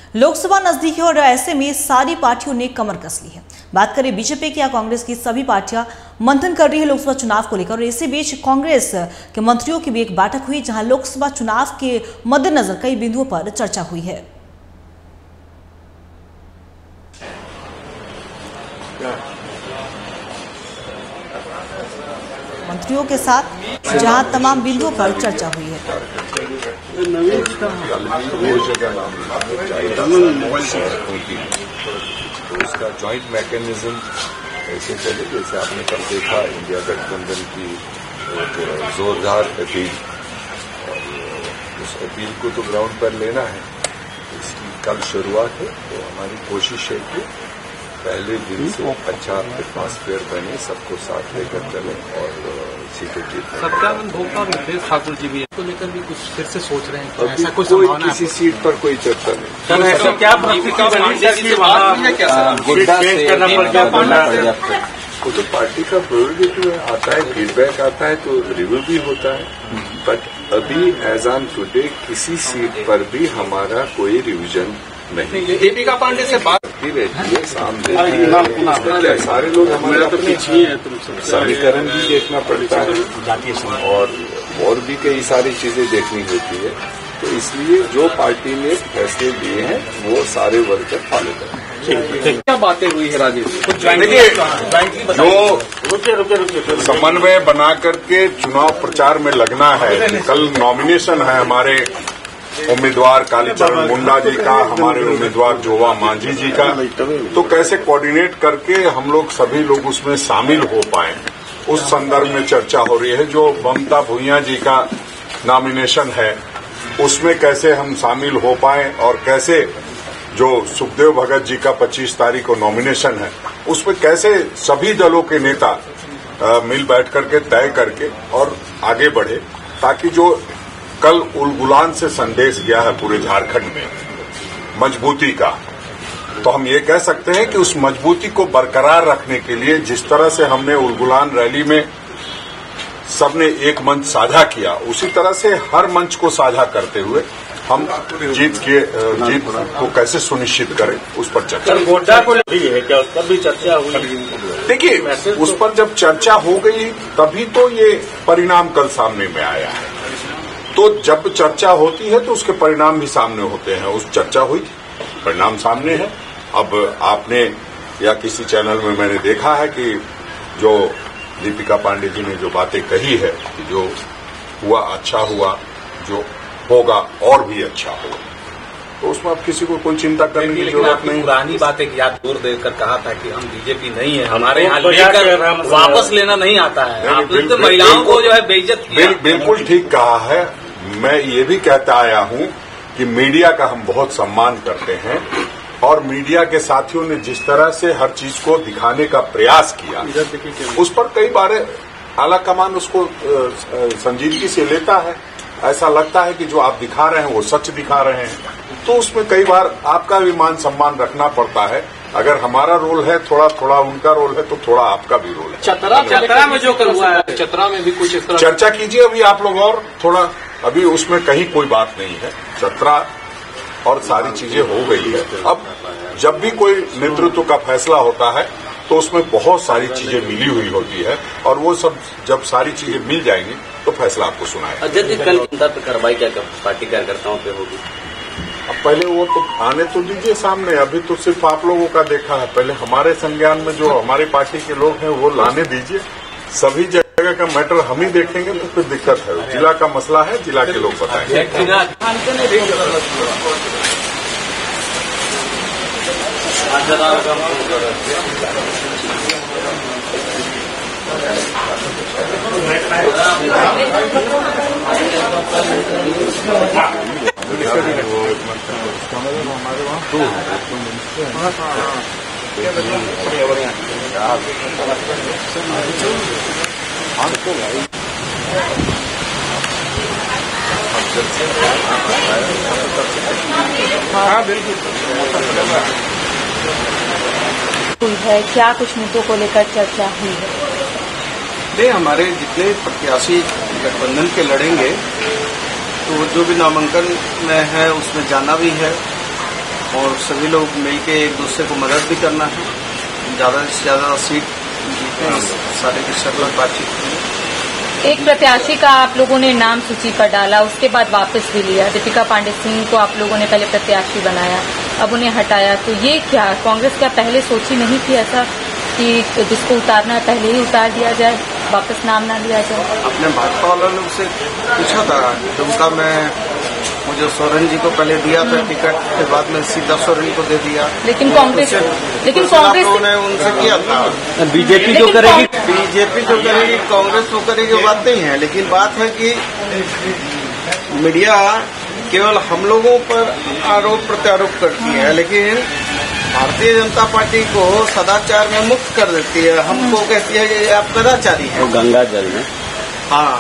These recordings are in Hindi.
लोकसभा नजदीक है और ऐसे में सारी पार्टियों ने कमर कस ली है। बात करें बीजेपी की या कांग्रेस की, सभी पार्टियां मंथन कर रही है लोकसभा चुनाव को लेकर। और इसी बीच कांग्रेस के मंत्रियों की भी एक बैठक हुई जहां लोकसभा चुनाव के मद्देनजर कई बिंदुओं पर चर्चा हुई है। मंत्रियों के साथ जहां तमाम बिंदुओं पर चर्चा हुई है। तो उसका जॉइंट मैकेनिज्म ऐसे चले जैसे आपने कल देखा इंडिया गठबंधन की जोरदार अपील, और उस अपील को तो ग्राउंड पर लेना है। इसकी कल शुरुआत है, तो हमारी कोशिश है कि पहले दिन से अच्छा एटमॉस्फेयर बने, सबको साथ लेकर चले और सीटें जीतें। सत्यावन भोक्ता और मिथिलेश ठाकुर जी भी को लेकर भी कुछ फिर से सोच रहे हैं कि ऐसा कुछ कोई किसी सीट पर कोई चर्चा नहीं। ऐसा क्या वो तो पार्टी का प्रेरोगेटिव आता है, फीडबैक आता है तो रिव्यू भी होता है। बट अभी एज ऑन टुडे किसी सीट पर भी हमारा कोई रिविजन नहीं। दीपिका पांडे से बात रहती है, सामने सारे लोग हमारे अपने समीकरण भी देखना पड़ता है और भी कई सारी चीजें देखनी होती है। तो इसलिए जो पार्टी ने फैसले लिए हैं वो सारे वर्कर फॉलो करें। क्या बातें हुई है राजेश? देखिए, जो समन्वय बना करके चुनाव प्रचार में लगना है, कल नॉमिनेशन है हमारे उम्मीदवार कालीचरण मुंडा जी का, हमारे उम्मीदवार जोवा मांझी जी का, तो कैसे कोऑर्डिनेट करके हम लोग सभी लोग उसमें शामिल हो पाए, उस संदर्भ में चर्चा हो रही है। जो ममता भूइया जी का नॉमिनेशन है उसमें कैसे हम शामिल हो पाए और कैसे जो सुखदेव भगत जी का 25 तारीख को नॉमिनेशन है उसमें कैसे सभी दलों के नेता मिल बैठ करके तय करके और आगे बढ़े, ताकि जो कल उलगुलान से संदेश गया है पूरे झारखंड में मजबूती का, तो हम ये कह सकते हैं कि उस मजबूती को बरकरार रखने के लिए जिस तरह से हमने उलगुलान रैली में सबने एक मंच साझा किया, उसी तरह से हर मंच को साझा करते हुए हम जीत को कैसे सुनिश्चित करें उस पर चर्चा। गोड्डा को है क्या, उस पर भी चर्चा हुई? देखिए, उस पर जब चर्चा हो गई तभी तो ये परिणाम कल सामने में आया है। तो जब चर्चा होती है तो उसके परिणाम भी सामने होते हैं। उस चर्चा हुई, परिणाम सामने है। अब आपने या किसी चैनल में मैंने देखा है कि जो दीपिका पांडे जी ने जो बातें कही है कि जो हुआ अच्छा हुआ, जो होगा और भी अच्छा होगा, तो उसमें अब किसी को कोई चिंता करने की जरूरत नहीं। पुरानी बातें याद जोर देकर कहा था कि हम बीजेपी नहीं है, हमारे यहाँ लेकर वापस लेना नहीं आता है। आप तो महिलाओं को जो है बेइज्जत किया। बिल्कुल ठीक कहा है। मैं ये भी कहता आया हूं कि मीडिया का हम बहुत सम्मान करते हैं और मीडिया के साथियों ने जिस तरह से हर चीज को दिखाने का प्रयास किया, उस पर कई बार आला कमान उसको संजीदगी से लेता है। ऐसा लगता है कि जो आप दिखा रहे हैं वो सच दिखा रहे हैं, तो उसमें कई बार आपका भी मान सम्मान रखना पड़ता है। अगर हमारा रोल है थोड़ा थोड़ा उनका रोल है तो थोड़ा आपका भी रोल है। चतरा में जो हुआ है, चतरा में भी कुछ इस तरह चर्चा कीजिए अभी आप लोग, और थोड़ा अभी उसमें कहीं कोई बात नहीं है। चतरा और सारी चीजें हो गई है। अब जब भी कोई नेतृत्व का फैसला होता है तो उसमें बहुत सारी चीजें मिली हुई होती है और वो सब जब सारी चीजें मिल जाएंगी तो फैसला आपको सुनाएगा। अजय जी, कल जनता पर कार्रवाई क्या पार्टी कार्यकर्ताओं पे होगी? अब पहले वो तो आने तो दीजिए सामने, अभी तो सिर्फ आप लोगों का देखा है। पहले हमारे संज्ञान में जो हमारी पार्टी के लोग हैं वो लाने दीजिए। सभी जगह का मैटर हम ही देखेंगे तो फिर दिक्कत है। जिला का मसला है, जिला के लोग बताएंगे। हमारे वहाँ दो हाँ बिल्कुल है। क्या कुछ मुद्दों को लेकर चर्चा हुई है? नहीं, हमारे जितने प्रत्याशी गठबंधन के लड़ेंगे तो जो भी नामांकन में है उसमें जाना भी है और सभी लोग मिलके एक दूसरे को मदद भी करना है, ज़्यादा से ज़्यादा सीट जीते, सारे की सरलता बातचीत की। एक प्रत्याशी का आप लोगों ने नाम सूची पर डाला, उसके बाद वापस भी लिया। दीपिका पांडे सिंह को आप लोगों ने पहले प्रत्याशी बनाया, अब उन्हें हटाया, तो ये क्या कांग्रेस क्या पहले सोची नहीं थी ऐसा कि जिसको उतारना है पहले ही उतार दिया जाए, वापस नाम ना लिया जाए? अपने भाजपा वाला लोग से पूछा था, दुमका में मुझे सोरेन जी को पहले दिया था टिकट, फिर बाद में सीधा सोरेन को दे दिया। लेकिन कांग्रेस ने उनसे किया था। बीजेपी जो करेगी कांग्रेस तो करेगी, बात नहीं है। लेकिन बात है कि मीडिया केवल हम लोगों पर आरोप प्रत्यारोप करती है, लेकिन भारतीय जनता पार्टी को सदाचार में मुक्त कर देती है। हमको कहती है कि आप कदाचारी हैं। गंगा जल में हाँ,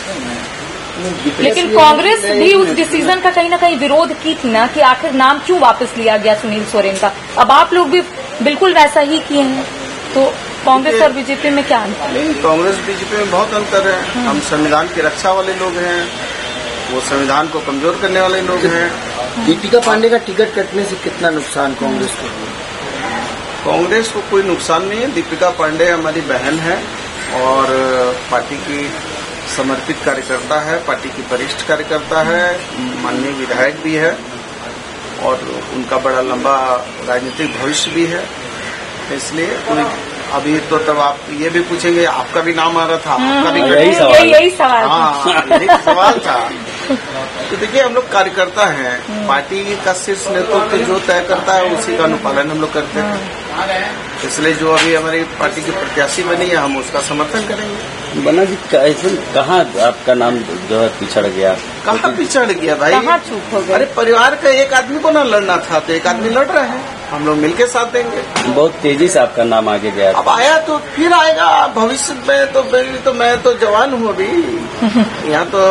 लेकिन कांग्रेस भी उस डिसीजन का कहीं ना कहीं विरोध की थी ना, कि आखिर नाम क्यों वापस लिया गया सुनील सोरेन का। अब आप लोग भी बिल्कुल वैसा ही किए हैं, तो कांग्रेस और बीजेपी में क्या अंतर? नहीं, कांग्रेस बीजेपी में बहुत अंतर है। हम संविधान की रक्षा वाले लोग हैं, वो संविधान को कमजोर करने वाले लोग हैं। दीपिका पांडे का टिकट कटने से कितना नुकसान कांग्रेस को? कांग्रेस को कोई नुकसान नहीं है। दीपिका पांडे हमारी बहन है और पार्टी की समर्पित कार्यकर्ता है, पार्टी की वरिष्ठ कार्यकर्ता है, माननीय विधायक भी है और उनका बड़ा लंबा राजनीतिक भविष्य भी है। इसलिए अभी तो तब आप ये भी पूछेंगे, आपका भी नाम आ रहा था, आपका भी यही सवाल हाँ, यही सवाल था। तो देखिए, हम लोग कार्यकर्ता हैं, पार्टी का शीर्ष नेतृत्व जो तय करता है उसी का अनुपालन हम लोग करते हैं। इसलिए जो अभी हमारी पार्टी की प्रत्याशी बनी है, हम उसका समर्थन करेंगे। बना जी, कहाँ आपका नाम जो है पिछड़ गया? कहाँ पिछड़ गया भाई? कहाँ चूक हो गया? अरे परिवार का एक आदमी को ना लड़ना था, तो एक आदमी लड़ रहे हैं, हम लोग मिलके साथ देंगे। बहुत तेजी से आपका नाम आगे गया। अब आया तो फिर आएगा भविष्य में। तो मैं तो जवान हूँ अभी, यहाँ तो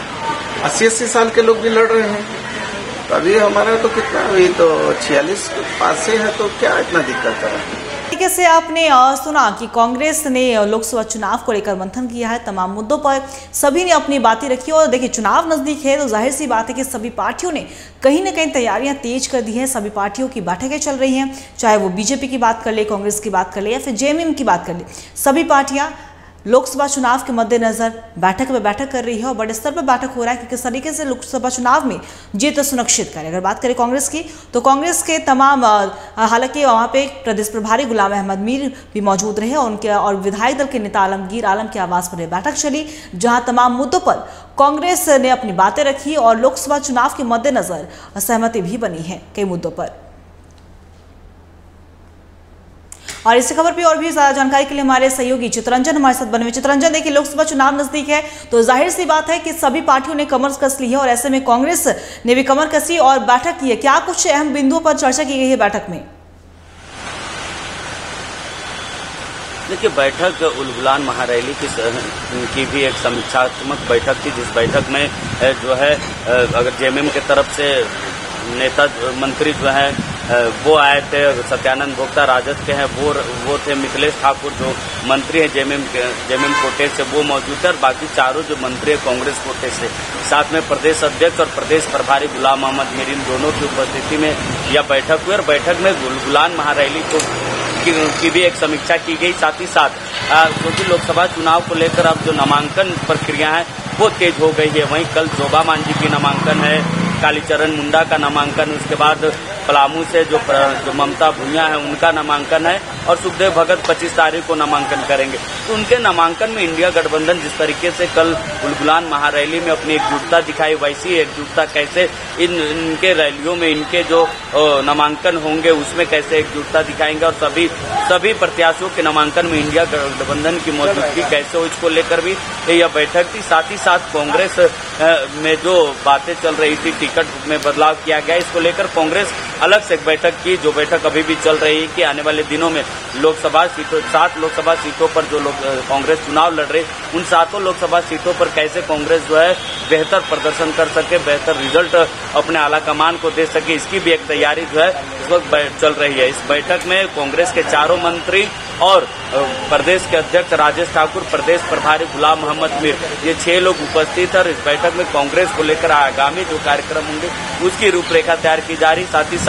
80 साल के लोग भी लड़ रहे हैं। तो अभी हमारा तो कितना, अभी तो 46 पास से है, तो क्या इतना दिक्कत है? तरीके से आपने सुना कि कांग्रेस ने लोकसभा चुनाव को लेकर मंथन किया है, तमाम मुद्दों पर सभी ने अपनी बातें रखी। और देखिए, चुनाव नजदीक है तो जाहिर सी बात है कि सभी पार्टियों ने कहीं ना कहीं तैयारियां तेज कर दी हैं। सभी पार्टियों की बैठकें चल रही हैं, चाहे वो बीजेपी की बात कर ले, कांग्रेस की बात कर ले या फिर जेएमएम की बात कर ले। सभी पार्टियां लोकसभा चुनाव के मद्देनजर बैठक में बैठक कर रही है और बड़े स्तर पर बैठक हो रहा है कि किस तरीके से लोकसभा चुनाव में जीत सुनिश्चित करें। अगर बात करें कांग्रेस की, तो कांग्रेस के तमाम हालांकि वहां पे प्रदेश प्रभारी गुलाम अहमद मीर भी मौजूद रहे और विधायक दल के नेता आलमगीर आलम के आवास पर बैठक चली, जहां तमाम मुद्दों पर कांग्रेस ने अपनी बातें रखी और लोकसभा चुनाव के मद्देनजर सहमति भी बनी है कई मुद्दों पर। और इस खबर पे और भी ज्यादा जानकारी के लिए हमारे सहयोगी चित्रंजन हमारे साथ बने हुए। चित्रंजन, देखिए, लोकसभा चुनाव नजदीक है तो जाहिर सी बात है कि सभी पार्टियों ने कमर कस ली है और ऐसे में कांग्रेस ने भी कमर कसी और बैठक की है। क्या कुछ अहम बिंदुओं पर चर्चा की गई है बैठक में? देखिए, बैठक उलगुलान महारैली की भी एक समीक्षात्मक बैठक थी, जिस बैठक में जो है अगर जेएमएम की तरफ से नेता मंत्री जो है वो आए थे, सत्यानंद भोक्ता राजद के हैं वो थे, मिथिलेश ठाकुर जो मंत्री हैं जेएमएम कोटे से वो मौजूद थे, और बाकी चारों जो मंत्री है कांग्रेस कोटे से, साथ में प्रदेश अध्यक्ष और प्रदेश प्रभारी गुलाम अहमद मीर, इन दोनों की उपस्थिति में यह बैठक हुई। और बैठक में उलगुलान महारैली की भी एक समीक्षा की गई। साथ ही साथ क्योंकि लोकसभा चुनाव को लेकर अब जो नामांकन प्रक्रिया है वो तेज हो गई है। वहीं कल जोबा मांझी की नामांकन है, कालीचरण मुंडा का नामांकन, उसके बाद पलामू से जो ममता भुइयां है उनका नामांकन है, और सुखदेव भगत 25 तारीख को नामांकन करेंगे। तो उनके नामांकन में इंडिया गठबंधन जिस तरीके से कल उलगुलान महारैली में अपनी एकजुटता दिखाई, वैसी एकजुटता कैसे इनके रैलियों में इनके जो नामांकन होंगे उसमें कैसे एकजुटता दिखाएंगे, और सभी प्रत्याशियों के नामांकन में इंडिया गठबंधन की मौजूदगी कैसे हो, इसको लेकर भी यह बैठक थी। साथ ही साथ कांग्रेस में जो बातें चल रही थी, टिकट में बदलाव किया गया, इसको लेकर कांग्रेस अलग से एक बैठक की, जो बैठक अभी भी चल रही है कि आने वाले दिनों में 7 लोकसभा सीटों पर जो कांग्रेस चुनाव लड़ रही, उन 7 लोकसभा सीटों पर कैसे कांग्रेस जो है बेहतर प्रदर्शन कर सके, बेहतर रिजल्ट अपने आला कमान को दे सके, इसकी भी एक तैयारी जो है इस वक्त चल रही है। इस बैठक में कांग्रेस के चारों मंत्री और प्रदेश के अध्यक्ष राजेश ठाकुर, प्रदेश प्रभारी गुलाम अहमद मीर, ये 6 लोग उपस्थित है। इस बैठक में कांग्रेस को लेकर आगामी जो कार्यक्रम होंगे उसकी रूपरेखा तैयार की जा रही। साथ ही साथ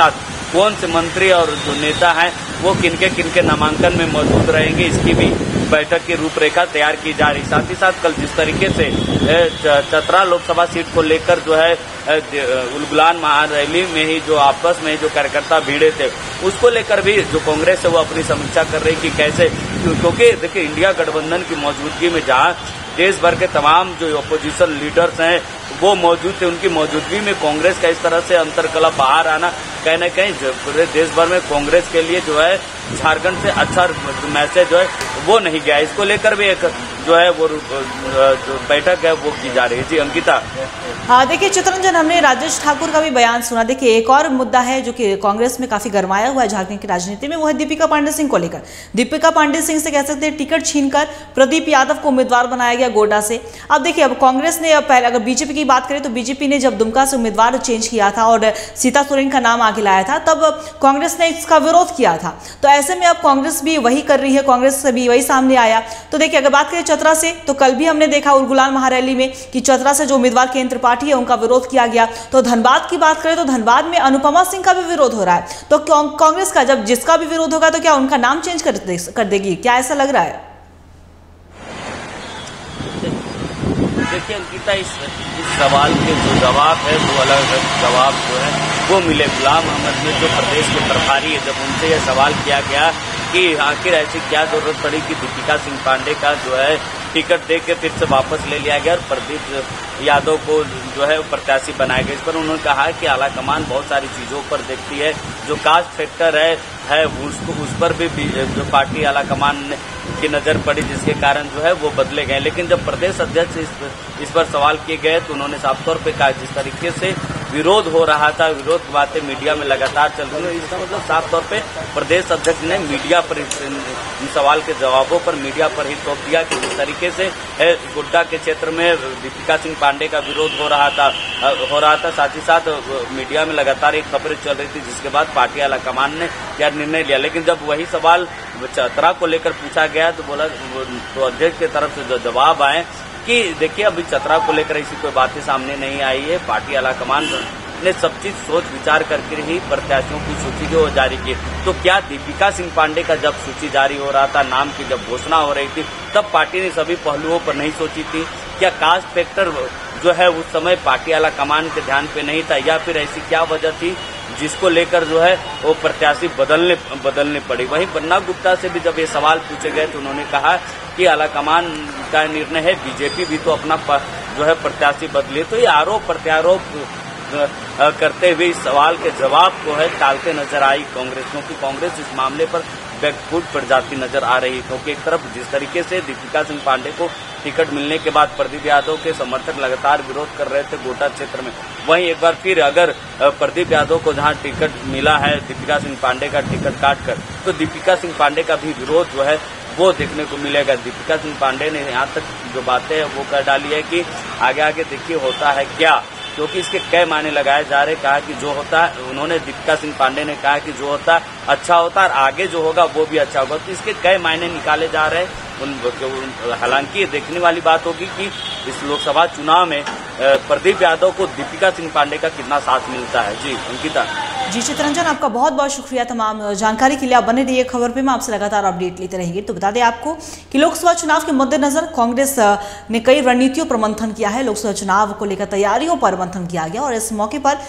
कौन से मंत्री और जो नेता हैं वो किनके नामांकन में मौजूद रहेंगे, इसकी भी बैठक की रूपरेखा तैयार की जा रही। साथ ही साथ कल जिस तरीके से चतरा लोकसभा सीट को लेकर जो है उलगुलान महारैली में ही जो आपस में जो कार्यकर्ता भिड़े थे, उसको लेकर भी जो कांग्रेस है वो अपनी समीक्षा कर रही कि कैसे, क्योंकि देखिए इंडिया गठबंधन की मौजूदगी में जहां देश भर के तमाम जो अपोजिशन लीडर्स हैं वो मौजूद थे, उनकी मौजूदगी में कांग्रेस का इस तरह से अंतरकलह बाहर आना कहीं न कहीं पूरे देश भर में कांग्रेस के लिए जो है झारखंड से अच्छा मैसेज जो है वो नहीं गया। इसको लेकर भी एक जो है वो जो बैठक है वो की जा रही है। जी अंकिता। हाँ देखिए चित्ररंजन, हमने राजेश ठाकुर का भी बयान सुना। देखिए एक और मुद्दा है जो कि कांग्रेस में काफी गरमाया हुआ है झारखंड की राजनीति में, वो है दीपिका पांडे सिंह को लेकर। दीपिका पांडे सिंह से कह सकते हैं टिकट छीनकर प्रदीप यादव को उम्मीदवार बनाया गया गोड्डा से। अब देखिए अब कांग्रेस ने पहले अगर बीजेपी की बात करें तो बीजेपी ने जब दुमका से उम्मीदवार चेंज किया था और सीता सोरेन का नाम आगे लाया था तब कांग्रेस ने इसका विरोध किया था। तो ऐसे में अब कांग्रेस भी वही कर रही है, कांग्रेस से भी वही सामने आया। तो देखिए अगर बात करें चतरा से, तो कल भी हमने देखा उलगुलान महारैली में कि चतरा से जो उम्मीदवार केंद्र पार्टी है उनका विरोध किया गया। तो धनबाद की बात करें तो धनबाद में अनुपमा सिंह का भी विरोध हो रहा है। तो कांग्रेस का जब जिसका भी विरोध होगा तो क्या उनका नाम चेंज कर देगी, क्या ऐसा लग रहा है? देखिए अंकिता, इस सवाल के जो जवाब है वो अलग अलग जवाब जो है वो मिले। गुलाम अहमद ने जो प्रदेश के प्रभारी है, जब उनसे यह सवाल किया गया कि आखिर ऐसी क्या जरूरत पड़ी कि दीपिका सिंह पांडे का जो है टिकट दे के फिर से वापस ले लिया गया और प्रदीप यादव को जो है प्रत्याशी बनाया गया, इस पर उन्होंने कहा कि आलाकमान बहुत सारी चीजों पर देखती है। जो कास्ट फैक्टर है उसको उस पर भी जो पार्टी आलाकमान की नजर पड़ी, जिसके कारण जो है वो बदले गए। लेकिन जब प्रदेश अध्यक्ष इस पर सवाल किए गए तो उन्होंने साफ तौर पे कहा जिस तरीके से विरोध हो रहा था, विरोध की बातें मीडिया में लगातार चल रही है, इसका मतलब साफ तौर पे प्रदेश अध्यक्ष ने मीडिया पर इन सवाल के जवाबों पर मीडिया पर ही थोप दिया कि जिस तरीके से गोड्डा के क्षेत्र में दीपिका सिंह पांडे का विरोध हो रहा था। साथ ही साथ मीडिया में लगातार एक खबरें चल रही थी, जिसके बाद पार्टी आलाकमान ने यह निर्णय लिया। लेकिन जब वही सवाल चतरा को लेकर पूछा गया तो बोला तो अध्यक्ष की तरफ से जो जवाब आए कि देखिए अभी चतरा को लेकर ऐसी कोई बातें सामने नहीं आई है, पार्टी आलाकमान ने सब चीज सोच विचार करके ही प्रत्याशियों की सूची जो जारी की। तो क्या दीपिका सिंह पांडे का जब सूची जारी हो रहा था, नाम की जब घोषणा हो रही थी, तब पार्टी ने सभी पहलुओं पर नहीं सोची थी? क्या कास्ट फैक्टर जो है उस समय पार्टी आलाकमान के ध्यान पे नहीं था, या फिर ऐसी क्या वजह थी जिसको लेकर जो है वो प्रत्याशी बदलने पड़ी? वहीं बन्ना गुप्ता से भी जब ये सवाल पूछे गए तो उन्होंने कहा कि आलाकमान का निर्णय है, बीजेपी भी तो अपना जो है प्रत्याशी बदले। तो ये आरोप प्रत्यारोप करते हुए इस सवाल के जवाब को है टालते नजर आई कांग्रेस, क्योंकि कांग्रेस इस मामले पर बैकफुट पड़ जाती नजर आ रही है। क्योंकि एक तरफ जिस तरीके से दीपिका सिंह पांडे को टिकट मिलने के बाद प्रदीप यादव के समर्थक लगातार विरोध कर रहे थे गोड्डा क्षेत्र में, वहीं एक बार फिर अगर प्रदीप यादव को जहां टिकट मिला है दीपिका सिंह पांडे का टिकट काटकर, तो दीपिका सिंह पांडे का भी विरोध जो है वो देखने को मिलेगा। दीपिका सिंह पांडे ने यहाँ तक जो बातें हैं वो कर डाली है कि आगे देखिए होता है क्या, क्योंकि इसके कई मायने लगाए जा रहे। कहा कि जो होता है, उन्होंने दीपिका सिंह पांडे ने कहा कि जो होता अच्छा होता और आगे जो होगा वो भी अच्छा होगा। तो इसके कई मायने निकाले जा रहे हैं। हालांकि देखने वाली बात होगी कि इस लोकसभा चुनाव में प्रदीप यादव को दीपिका सिंह पांडे का कितना साथ मिलता है। जी अंकिता। जी चित्ररंजन, आपका बहुत बहुत शुक्रिया तमाम जानकारी के लिए। आप बने रहिए खबर पे, मैं आपसे लगातार अपडेट लेते रहेंगे। तो बता दें आपको कि लोकसभा चुनाव के मद्देनजर कांग्रेस ने कई रणनीतियों पर मंथन किया है। लोकसभा चुनाव को लेकर तैयारियों पर मंथन किया गया और इस मौके पर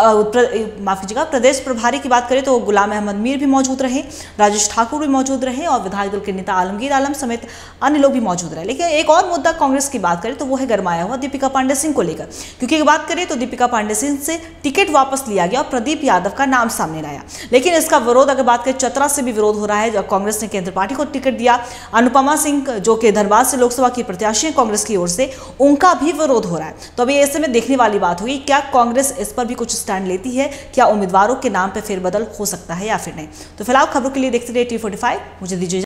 माफ कीजिएगा प्रदेश प्रभारी की बात करें तो गुलाम अहमद मीर भी मौजूद रहे, राजेश ठाकुर भी मौजूद रहे और विधायक दल के नेता आलमगीर आलम समेत अन्य लोग भी मौजूद रहे। लेकिन एक और मुद्दा कांग्रेस की बात करें तो वो है गरमाया हुआ दीपिका पांडे सिंह को लेकर, क्योंकि बात करें तो दीपिका पांडे सिंह से टिकट वापस लिया गया और प्रदीप यादव का नाम सामने लाया। लेकिन इसका विरोध अगर बात करें चतरा से भी विरोध हो रहा है। जब कांग्रेस ने केंद्र पार्टी को टिकट दिया, अनुपमा सिंह जो कि धनबाद से लोकसभा की प्रत्याशी है कांग्रेस की ओर से, उनका भी विरोध हो रहा है। तो अभी ऐसे में देखने वाली बात होगी क्या कांग्रेस इस पर भी कुछ स्टैंड लेती है, क्या उम्मीदवारों के नाम पर फेरबदल हो सकता है या फिर नहीं। तो फिलहाल खबरों के लिए देखते रहिए T45। मुझे दीजिए।